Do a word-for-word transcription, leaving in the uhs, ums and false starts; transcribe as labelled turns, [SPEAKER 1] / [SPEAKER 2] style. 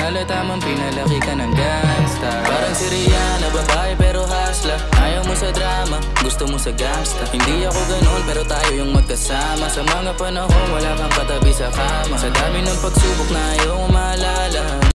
[SPEAKER 1] halata mong pinalaki ka ng gangsta. Parang si Rihanna, babae pero hustler. Ayaw mo sa drama, gusto mo sa gangsta. Hindi ako ganoon pero tayo yung magkasama. Sa mga panahon wala kang katabi sa kama. Sa dami ng pagsubok na ayaw maalala.